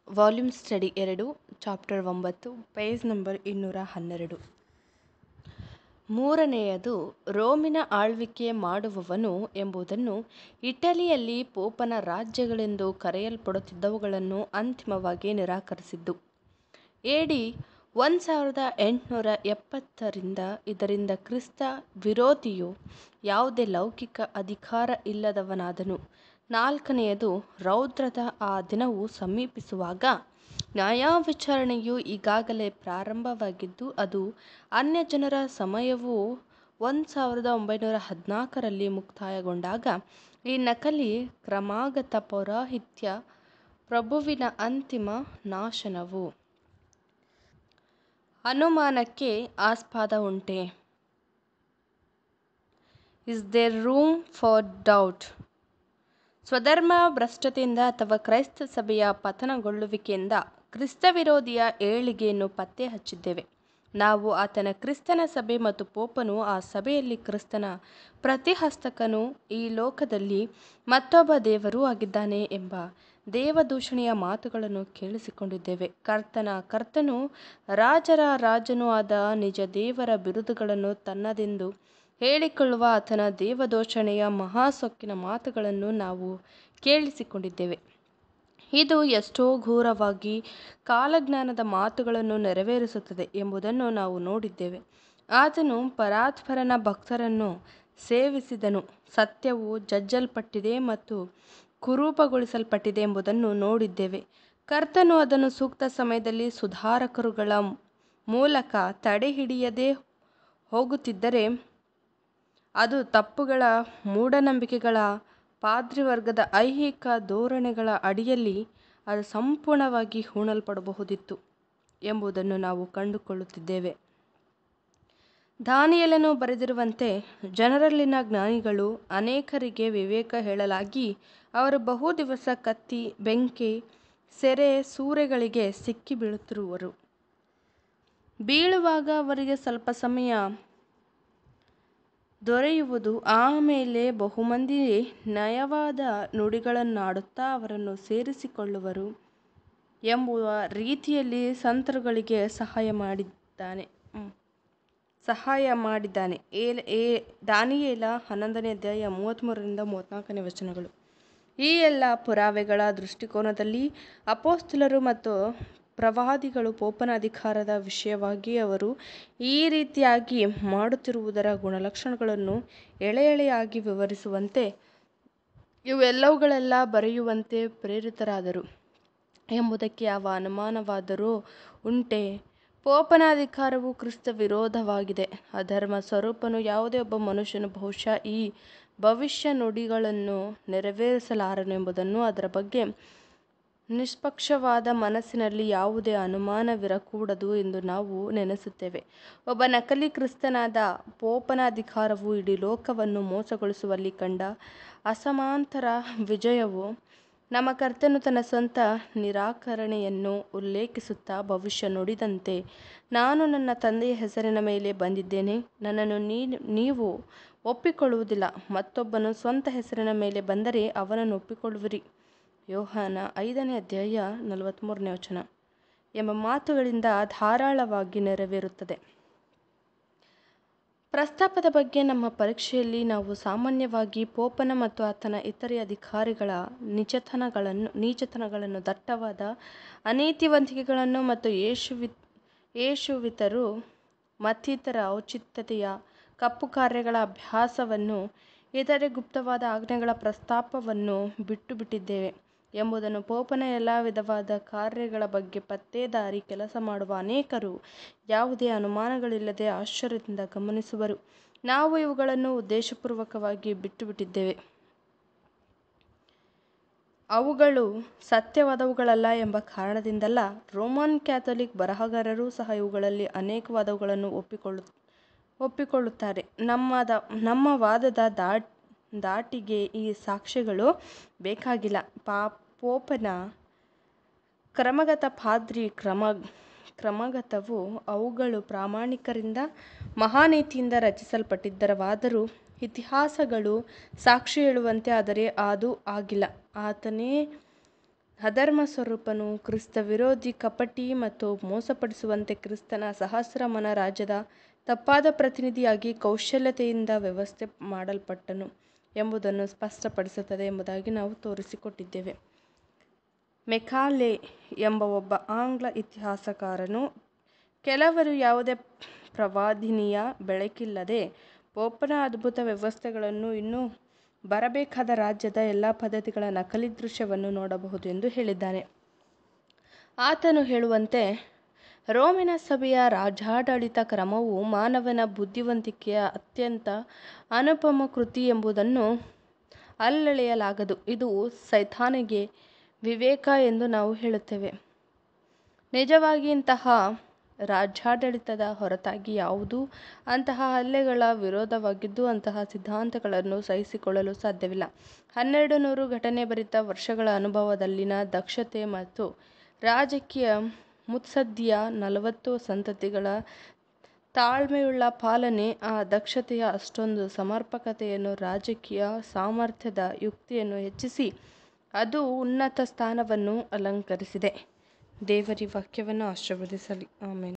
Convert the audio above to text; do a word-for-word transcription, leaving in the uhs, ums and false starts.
Volume study ಎರಡು, chapter ಒಂಬತ್ತು, page number ಇನ್ನೂರ ಹನ್ನೆರಡು. ಮೂರನೆಯದು ರೋಮಿನ ಆಳ್ವಿಕೆ ಮಾಡುವವನು ಎಂಬುದನ್ನು ಇಟಲಿಯಲ್ಲಿ ಪೋಪನ ರಾಜ್ಯಗಳೆಂದು ಕರೆಯಲ್ಪಡುತ್ತಿದ್ದವುಗಳನ್ನು ಅಂತಿಮವಾಗಿ ನಿರಾಕರಿಸಿದ್ದು. ಎ ಡಿ ಒಂದು ಸಾವಿರದ ಎಂಟುನೂರ ಎಪ್ಪತ್ತರಿಂದ ಇದರಿಂದ ಕ್ರಿಸ್ತ ವಿರೋಧಿಯು ಯಾವುದೇ ಲೌಕಿಕ ಅಧಿಕಾರ ಇಲ್ಲದವನಾದನು. ನಾಲ್ಕನೆಯದು ರೌದ್ರದ ಆ ದಿನವು ಸಮೀಪಿಸುವಾಗ ನ್ಯಾಯವಿಚಾರಣೆಯು ಈಗಾಗಲೇ ಪ್ರಾರಂಭವಾಗಿದ್ದು ಅದು ಅನ್ಯಜನರ ಸಮಯವು ಒಂದು ಸಾವಿರದ ಒಂಬೈನೂರ ಹದಿನಾಲ್ಕರಲ್ಲಿ ಮುಕ್ತಾಯಗೊಂಡಾಗ ಈ ನಕಲಿ ಕ್ರಮಾಗತ ಪೌರೋಹಿತ್ಯ ಪ್ರಭುವಿನ ಅಂತಿಮ ನಾಶನವು. ಅನುಮಾನಕ್ಕೆ ಆಸ್ಪದ ಉಂಟೆ? Is there room for doubt? ಸ್ವಧರ್ಮ ಭ್ರಷ್ಟತೆಯಿಂದ ಅಥವಾ ಕ್ರೈಸ್ತ ಸಭೆಯ ಪತನಗೊಳ್ಳುವಿಕೆಯಿಂದ ಕ್ರಿಸ್ತ ವಿರೋಧಿಯ ಏಳಿಗೆಯನ್ನು ಪತ್ತೆ ಹಚ್ಚಿದ್ದೇವೆ. ನಾವು ಆತನ ಕ್ರಿಸ್ತನ ಸಭೆ ಮತ್ತು ಪೋಪನು ಆ ಸಭೆಯಲ್ಲಿ ಕ್ರಿಸ್ತನ ಪ್ರತಿಹಸ್ತಕನು ಈ ಲೋಕದಲ್ಲಿ ಮತ್ತೊಬ್ಬ ದೇವರೂ ಆಗಿದ್ದಾನೆ ಎಂಬ ದೇವದೂಷಣೆಯ ಮಾತುಗಳನ್ನು ಕೇಳಿಸಿಕೊಂಡಿದ್ದೇವೆ. ಕರ್ತನ ಕರ್ತನೂ ರಾಜರ ರಾಜನೂ ಆದ ನಿಜ ದೇವರ ಬಿರುದುಗಳನ್ನು ತನ್ನದೆಂದು ಹೇಳಿಕೊಳ್ಳುವ ಆತನ ದೇವದೂಷಣೆಯ ಮಹಾಸೊಕ್ಕಿನ ಮಾತುಗಳನ್ನು ನಾವು ಕೇಳಿಸಿಕೊಂಡಿದ್ದೇವೆ. ಇದು ಎಷ್ಟೋ ಘೋರವಾಗಿ ಕಾಲಜ್ಞಾನದ ಮಾತುಗಳನ್ನು ನೆರವೇರಿಸುತ್ತದೆ ಎಂಬುದನ್ನು ನಾವು ನೋಡಿದ್ದೇವೆ. ಆತನು ಪರಾತ್ಪರನ ಭಕ್ತರನ್ನು ಸೇವಿಸಿದನು. ಸತ್ಯವು ಜಜ್ಜಲ್ಪಟ್ಟಿದೆ ಮತ್ತು ಕುರೂಪಗೊಳಿಸಲ್ಪಟ್ಟಿದೆ ಎಂಬುದನ್ನು ನೋಡಿದ್ದೇವೆ. ಕರ್ತನು ಅದನ್ನು ಸೂಕ್ತ ಸಮಯದಲ್ಲಿ ಸುಧಾರಕರುಗಳ ಮೂಲಕ ತಡೆಹಿಡಿಯದೆ ಹೋಗುತ್ತಿದ್ದರೆ ಅದು ತಪ್ಪುಗಳ ಮೂಢನಂಬಿಕೆಗಳ ಪಾದ್ರಿವರ್ಗದ ಐಹಿಕ ಧೋರಣೆಗಳ ಅಡಿಯಲ್ಲಿ ಅದು ಸಂಪೂರ್ಣವಾಗಿ ಹೂಣಲ್ಪಡಬಹುದಿತ್ತು ಎಂಬುದನ್ನು ನಾವು ಕಂಡುಕೊಳ್ಳುತ್ತಿದ್ದೇವೆ. ದಾನಿಯೇಲನು ಬರೆದಿರುವಂತೆ ಜನರಲ್ಲಿನ ಜ್ಞಾನಿಗಳು ಅನೇಕರಿಗೆ ವಿವೇಕ ಹೇಳಲಾಗಿ ಅವರು ಬಹು ದಿವಸ ಕತ್ತಿ, ಬೆಂಕಿ, ಸೆರೆ, ಸೂರೆಗಳಿಗೆ ಸಿಕ್ಕಿ ಬೀಳುತ್ತಿರುವರು. ಬೀಳುವಾಗ ಅವರಿಗೆ ಸ್ವಲ್ಪ ಸಮಯ ದೊರೆಯುವುದು. ಆಮೇಲೆ ಬಹುಮಂದಿ ನಯವಾದ ನುಡಿಗಳನ್ನಾಡುತ್ತಾ ಅವರನ್ನು ಸೇರಿಸಿಕೊಳ್ಳುವರು ಎಂಬುವ ರೀತಿಯಲ್ಲಿ ಸಂತರುಗಳಿಗೆ ಸಹಾಯ ಮಾಡಿದ್ದಾನೆ ಸಹಾಯ ಮಾಡಿದ್ದಾನೆ ಏಲ್ ಏ ದಾನಿಯೇಲ ಹನ್ನೊಂದನೇ ಅಧ್ಯಾಯ ಮೂವತ್ತ್ಮೂರರಿಂದ ಮೂವತ್ತ್ನಾಲ್ಕನೇ ವಚನಗಳು. ಈ ಎಲ್ಲ ಪುರಾವೆಗಳ ದೃಷ್ಟಿಕೋನದಲ್ಲಿ ಅಪೊಸ್ತಲರು ಮತ್ತು ಪ್ರವಾದಿಗಳು ಪೋಪನ ಅಧಿಕಾರದ ವಿಷಯವಾಗಿ ಅವರು ಈ ರೀತಿಯಾಗಿ ಮಾಡುತ್ತಿರುವುದರ ಗುಣಲಕ್ಷಣಗಳನ್ನು ಎಳೆ ಎಳೆಯಾಗಿ ವಿವರಿಸುವಂತೆ ಇವೆಲ್ಲವುಗಳೆಲ್ಲ ಬರೆಯುವಂತೆ ಪ್ರೇರಿತರಾದರು ಎಂಬುದಕ್ಕೆ ಯಾವ ಅನುಮಾನವಾದರೂ ಉಂಟೆ? ಪೋಪನ ಅಧಿಕಾರವು ಕ್ರಿಸ್ತ ವಿರೋಧವಾಗಿದೆ. ಅಧರ್ಮ ಸ್ವರೂಪನು ಯಾವುದೇ ಒಬ್ಬ ಮನುಷ್ಯನು ಬಹುಶಃ ಈ ಭವಿಷ್ಯ ನುಡಿಗಳನ್ನು ನೆರವೇರಿಸಲಾರನು ಎಂಬುದನ್ನು ಅದರ ಬಗ್ಗೆ ನಿಷ್ಪಕ್ಷವಾದ ಮನಸ್ಸಿನಲ್ಲಿ ಯಾವುದೇ ಅನುಮಾನವಿರಕೂಡದು ಎಂದು ನಾವು ನೆನೆಸುತ್ತೇವೆ. ಒಬ್ಬ ನಕಲಿ ಕ್ರಿಸ್ತನಾದ ಪೋಪನ ಅಧಿಕಾರವು ಇಡೀ ಲೋಕವನ್ನು ಮೋಸಗೊಳಿಸುವಲ್ಲಿ ಕಂಡ ಅಸಮಾಂತರ ವಿಜಯವು ನಮ್ಮ ಕರ್ತನು ತನ್ನ ಸ್ವಂತ ನಿರಾಕರಣೆಯನ್ನು ಉಲ್ಲೇಖಿಸುತ್ತಾ ಭವಿಷ್ಯ ನುಡಿದಂತೆ, ನಾನು ನನ್ನ ತಂದೆಯ ಹೆಸರಿನ ಮೇಲೆ ಬಂದಿದ್ದೇನೆ, ನನ್ನನ್ನು ನೀ ನೀವು ಒಪ್ಪಿಕೊಳ್ಳುವುದಿಲ್ಲ, ಮತ್ತೊಬ್ಬನು ಸ್ವಂತ ಹೆಸರಿನ ಮೇಲೆ ಬಂದರೆ ಅವನನ್ನು ಒಪ್ಪಿಕೊಳ್ಳುವಿರಿ. ಯೋಹಾನ ಐದನೇ ಅಧ್ಯಾಯ ನಲವತ್ತ್ಮೂರನೇ ವಚನ ಎಂಬ ಮಾತುಗಳಿಂದ ಧಾರಾಳವಾಗಿ ನೆರವೇರುತ್ತದೆ. ಪ್ರಸ್ತಾಪದ ಬಗ್ಗೆ ನಮ್ಮ ಪರೀಕ್ಷೆಯಲ್ಲಿ ನಾವು ಸಾಮಾನ್ಯವಾಗಿ ಪೋಪನ ಮತ್ತು ಆತನ ಇತರೆ ಅಧಿಕಾರಿಗಳ ನೀಚತನಗಳನ್ನು ನೀಚತನಗಳನ್ನು ದಟ್ಟವಾದ ಅನೀತಿವಂತಿಕೆಗಳನ್ನು ಮತ್ತು ಯೇಸುವಿ ಯೇಸುವಿತರು ಮತ್ತಿತರ ಔಚಿತ್ಯತೆಯ ಕಪ್ಪು ಕಾರ್ಯಗಳ ಅಭ್ಯಾಸವನ್ನು ಇತರೆ ಗುಪ್ತವಾದ ಆಜ್ಞೆಗಳ ಪ್ರಸ್ತಾಪವನ್ನು ಬಿಟ್ಟು ಬಿಟ್ಟಿದ್ದೇವೆ ಎಂಬುದನ್ನು ಪೋಪನ ಎಲ್ಲ ವಿಧವಾದ ಕಾರ್ಯಗಳ ಬಗ್ಗೆ ಪತ್ತೇದಾರಿ ಕೆಲಸ ಮಾಡುವ ಅನೇಕರು ಯಾವುದೇ ಅನುಮಾನಗಳಿಲ್ಲದೆ ಆಶ್ಚರ್ಯದಿಂದ ಗಮನಿಸುವರು. ನಾವು ಇವುಗಳನ್ನು ಉದ್ದೇಶಪೂರ್ವಕವಾಗಿ ಬಿಟ್ಟು ಬಿಟ್ಟಿದ್ದೇವೆ. ಅವುಗಳು ಸತ್ಯವಾದವುಗಳಲ್ಲ ಎಂಬ ಕಾರಣದಿಂದಲ್ಲ. ರೋಮನ್ ಕ್ಯಾಥೋಲಿಕ್ ಬರಹಗಾರರೂ ಸಹ ಇವುಗಳಲ್ಲಿ ಅನೇಕವಾದವುಗಳನ್ನು ಒಪ್ಪಿಕೊಳ್ಳು ಒಪ್ಪಿಕೊಳ್ಳುತ್ತಾರೆ. ನಮ್ಮದ ನಮ್ಮ ವಾದದ ದಾಟ್ ದಾಟಿಗೆ ಈ ಸಾಕ್ಷ್ಯಗಳು ಬೇಕಾಗಿಲ್ಲ. ಪಾ ಪೋಪನ ಕ್ರಮಾಗತ ಪಾದ್ರಿ ಕ್ರಮ ಕ್ರಮಾಗತವು ಅವುಗಳು ಪ್ರಾಮಾಣಿಕರಿಂದ ಮಹಾನೀತಿಯಿಂದ ರಚಿಸಲ್ಪಟ್ಟಿದ್ದವಾದರೂ ಇತಿಹಾಸಗಳು ಸಾಕ್ಷಿ ಹೇಳುವಂತೆ ಆದರೆ ಅದು ಆಗಿಲ್ಲ. ಆತನೇ ಅಧರ್ಮ ಸ್ವರೂಪನು, ಕ್ರಿಸ್ತ ವಿರೋಧಿ, ಕಪಟಿ ಮತ್ತು ಮೋಸಪಡಿಸುವಂತೆ ಕ್ರಿಸ್ತನ ಸಹಸ್ರಮಾನ ರಾಜ್ಯದ ತಪ್ಪಾದ ಪ್ರತಿನಿಧಿಯಾಗಿ ಕೌಶಲ್ಯತೆಯಿಂದ ವ್ಯವಸ್ಥೆ ಮಾಡಲ್ಪಟ್ಟನು ಎಂಬುದನ್ನು ಸ್ಪಷ್ಟಪಡಿಸುತ್ತದೆ ಎಂಬುದಾಗಿ ನಾವು ತೋರಿಸಿಕೊಟ್ಟಿದ್ದೇವೆ. ಮೆಕಾಲೆ ಎಂಬ ಒಬ್ಬ ಆಂಗ್ಲ ಇತಿಹಾಸಕಾರನು, ಕೆಲವರು ಯಾವುದೇ ಪ್ರವಾದನೀಯ ಬೆಳಕಿಲ್ಲದೆ ಪೋಪನ ಅದ್ಭುತ ವ್ಯವಸ್ಥೆಗಳನ್ನು ಇನ್ನೂ ಬರಬೇಕಾದ ರಾಜ್ಯದ ಎಲ್ಲ ಪದ್ಧತಿಗಳ ನಕಲಿ ದೃಶ್ಯವನ್ನು ನೋಡಬಹುದು ಎಂದು ಹೇಳಿದ್ದಾನೆ. ಆತನು ಹೇಳುವಂತೆ, ರೋಮಿನ ಸಭೆಯ ರಾಜ್ಯಾಡಳಿತ ಕ್ರಮವು ಮಾನವನ ಬುದ್ಧಿವಂತಿಕೆಯ ಅತ್ಯಂತ ಅನುಪಮ ಕೃತಿ ಎಂಬುದನ್ನು ಅಲ್ಲಳೆಯಲಾಗದು. ಇದು ಸೈತಾನನಿಗೆ ವಿವೇಕ ಎಂದು ನಾವು ಹೇಳುತ್ತೇವೆ. ನಿಜವಾಗಿ ಇಂತಹ ರಾಜ್ಯಾಡಳಿತದ ಹೊರತಾಗಿ ಯಾವುದೂ ಅಂತಹ ಹಲ್ಲೆಗಳ ವಿರೋಧವಾಗಿದ್ದು ಅಂತಹ ಸಿದ್ಧಾಂತಗಳನ್ನು ಸಹಿಸಿಕೊಳ್ಳಲು ಸಾಧ್ಯವಿಲ್ಲ. ಹನ್ನೆರಡು ನೂರು ಘಟನೆಭರಿತ ವರ್ಷಗಳ ಅನುಭವದಲ್ಲಿನ ದಕ್ಷತೆ ಮತ್ತು ರಾಜಕೀಯ ಮುತ್ಸದ್ದಿಯ ನಲವತ್ತು ಸಂತತಿಗಳ ತಾಳ್ಮೆಯುಳ್ಳ ಪಾಲನೆ ಆ ದಕ್ಷತೆಯ ಅಷ್ಟೊಂದು ಸಮರ್ಪಕತೆಯನ್ನು, ರಾಜಕೀಯ ಸಾಮರ್ಥ್ಯದ ಯುಕ್ತಿಯನ್ನು ಹೆಚ್ಚಿಸಿ ಅದು ಉನ್ನತ ಸ್ಥಾನವನ್ನು ಅಲಂಕರಿಸಿದೆ. ದೇವರ ವಾಕ್ಯವನ್ನು ಆಶೀರ್ವದಿಸಲಿ. ಆಮೆನ್.